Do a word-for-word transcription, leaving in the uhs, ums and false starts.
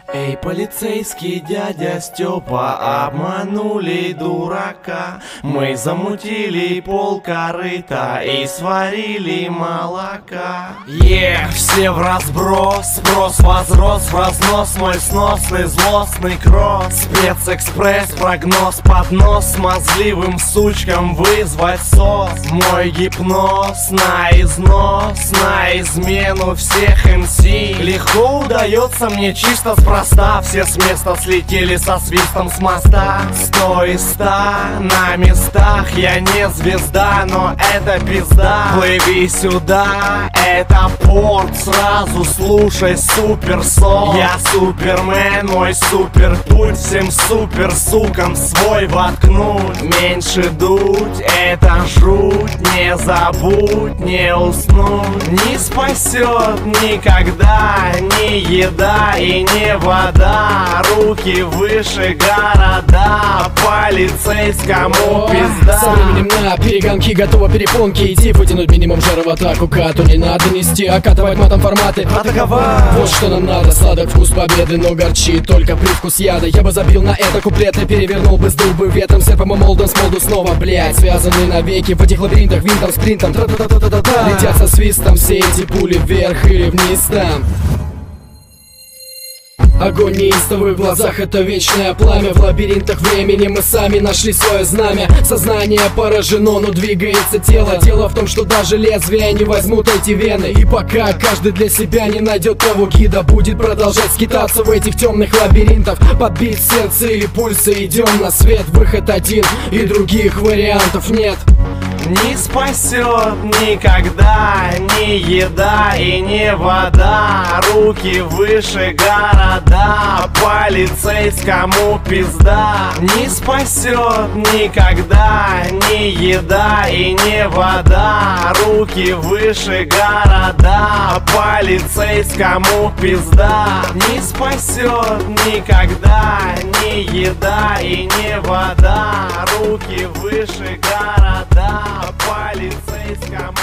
Эй, полицейский дядя Степа, обманули дурака. Мы замутили полкорыта и сварили молока. Е, все в разброс, спрос возрос в разнос. Мой сносный злостный кросс, спецэкспресс, прогноз, поднос смазливым сучкам вызвать сос. Мой гипноз на износ, на измену всех эм си. Легко удается мне чисто спроста. Все с места слетели со свистом с моста. Сто и ста на местах. Я не звезда, но это пизда. Плыви сюда, это порт. Сразу слушай суперсон. Я супермен, мой супер путь. Всем супер сукам свой воткнуть. Меньше дуть, это жуть. Не забудь, не уснуть. Не спасет никогда ни еда и не вода. Руки выше города, полицейскому пизда. Со временем на перегонки готова перепонки идти. Вытянуть минимум жара в атаку. Кату не надо нести, окатывать матом форматы. Атаковать! Вот что нам надо, сладок вкус победы, но горчит только привкус яда. Я бы забил на это куплеты, перевернул бы, сдул бы ветром. Серпом и молдом с молду снова, блять. Связаны навеки в этих лабиринтах, винтом, спринтом. Тра-та-та-та-та-та. Летят со свистом все эти пули вверх или вниз там. Огонь неистовый в глазах, это вечное пламя. В лабиринтах времени мы сами нашли свое знамя. Сознание поражено, но двигается тело. Дело в том, что даже лезвия не возьмут эти вены. И пока каждый для себя не найдет того гида, будет продолжать скитаться в этих темных лабиринтах. Подбить сердце или пульсы, идем на свет. Выход один, и других вариантов нет. Не спасет никогда ни еда и не вода. Руки выше города, полицейскому пизда. Не спасет никогда ни еда и не вода. Руки выше города, полицейскому пизда. Не спасет никогда ни еда и не вода. Руки выше города, полицейскому